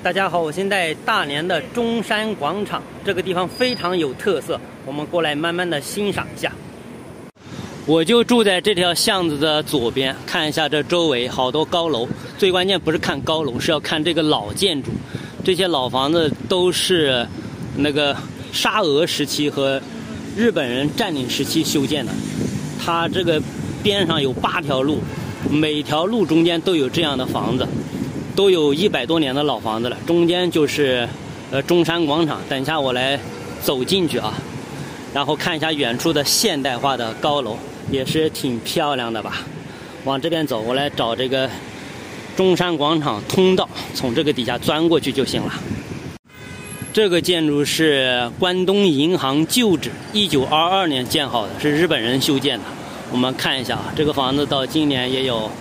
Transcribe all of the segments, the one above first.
大家好，我现在大连的中山广场，这个地方非常有特色，我们过来慢慢的欣赏一下。我就住在这条巷子的左边，看一下这周围好多高楼，最关键不是看高楼，是要看这个老建筑。这些老房子都是那个沙俄时期和日本人占领时期修建的。它这个边上有8条路，每条路中间都有这样的房子，都有100多年的老房子了。中间就是中山广场，等一下我来走进去啊，然后看一下远处的现代化的高楼，也是挺漂亮的吧。往这边走，我来找这个中山广场通道，从这个底下钻过去就行了。这个建筑是关东银行旧址，1922年建好的，是日本人修建的。我们看一下啊，这个房子到今年也有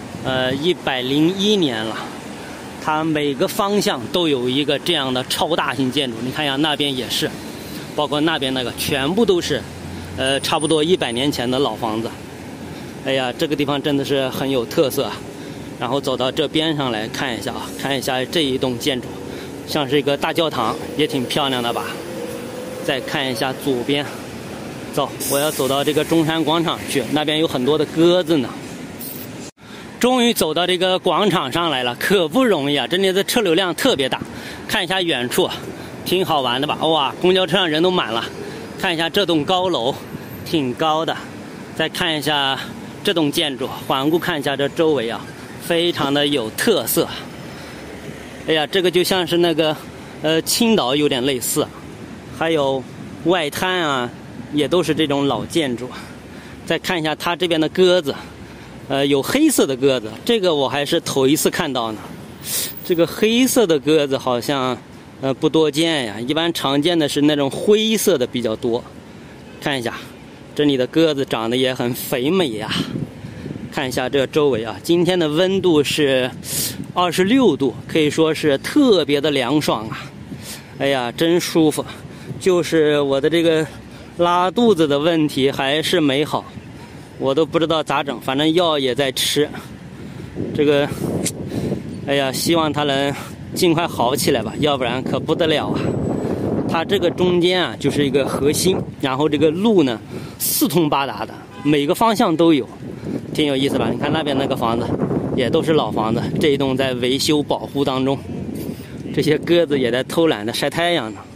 101年了。它每个方向都有一个这样的超大型建筑，你看一下那边也是，包括那边那个全部都是差不多100年前的老房子。哎呀，这个地方真的是很有特色啊。然后走到这边上来看一下啊，看一下这一栋建筑，像是一个大教堂，也挺漂亮的吧。再看一下左边，走，我要走到这个中山广场去，那边有很多的鸽子呢。终于走到这个广场上来了，可不容易啊！这里的车流量特别大，看一下远处，挺好玩的吧？哇，公交车上人都满了。看一下这栋高楼，挺高的。再看一下这栋建筑，环顾看一下这周围啊，非常的有特色。哎呀，这个就像是那个青岛有点类似，还有外滩啊，也都是这种老建筑。再看一下它这边的鸽子。有黑色的鸽子，这个我还是头一次看到呢。这个黑色的鸽子好像不多见呀，一般常见的是那种灰色的比较多。看一下，这里的鸽子长得也很肥美呀。看一下这周围啊，今天的温度是26度，可以说是特别的凉爽啊。哎呀，真舒服。就是我的这个拉肚子的问题还是没好。我都不知道咋整，反正药也在吃。这个，哎呀，希望它能尽快好起来吧，要不然可不得了啊！它这个中间啊，就是一个核心，然后这个路呢，四通八达的，每个方向都有，挺有意思吧？你看那边那个房子，也都是老房子，这一栋在维修保护当中，这些鸽子也在偷懒的晒太阳呢。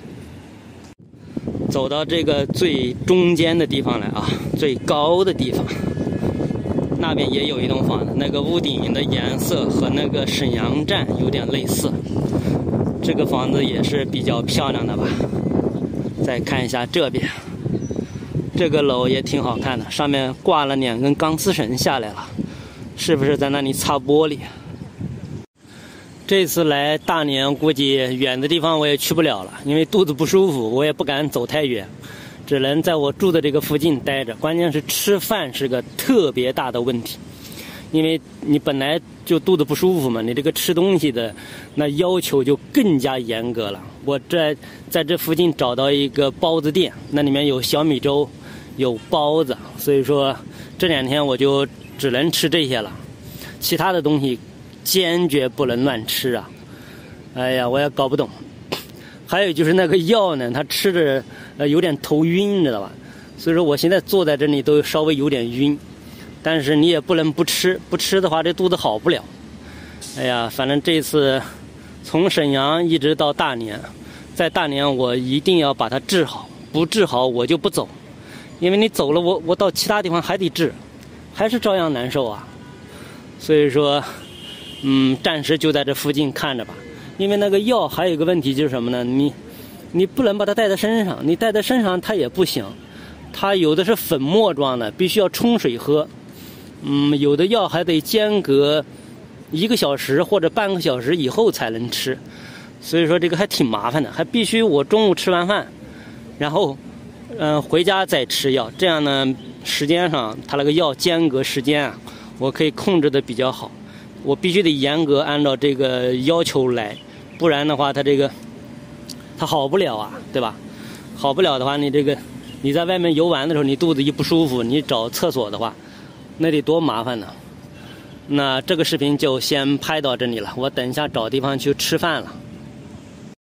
走到这个最中间的地方来啊，最高的地方，那边也有一栋房子，那个屋顶的颜色和那个沈阳站有点类似，这个房子也是比较漂亮的吧。再看一下这边，这个楼也挺好看的，上面挂了2根钢丝绳下来了，是不是在那里擦玻璃？这次来大连，估计远的地方我也去不了了，因为肚子不舒服，我也不敢走太远，只能在我住的这个附近待着。关键是吃饭是个特别大的问题，因为你本来就肚子不舒服嘛，你这个吃东西的那要求就更加严格了。我在这附近找到一个包子店，那里面有小米粥，有包子，所以说这2天我就只能吃这些了，其他的东西坚决不能乱吃啊！哎呀，我也搞不懂。还有就是那个药呢，他吃着有点头晕，你知道吧？所以说我现在坐在这里都稍微有点晕，但是你也不能不吃，不吃的话这肚子好不了。哎呀，反正这次从沈阳一直到大连，在大连我一定要把它治好，不治好我就不走，因为你走了我到其他地方还得治，还是照样难受啊。所以说暂时就在这附近看着吧，因为那个药还有一个问题就是什么呢？你不能把它带在身上，你带在身上它也不行，它有的是粉末状的，必须要冲水喝。有的药还得间隔1个小时或者半个小时以后才能吃，所以说这个还挺麻烦的，还必须我中午吃完饭，然后回家再吃药，这样呢时间上它那个药间隔时间啊，我可以控制的比较好。我必须得严格按照这个要求来，不然的话它好不了啊，对吧？好不了的话，你在外面游玩的时候，你肚子一不舒服，你找厕所的话，那得多麻烦呢。 那这个视频就先拍到这里了，我等一下找地方去吃饭了。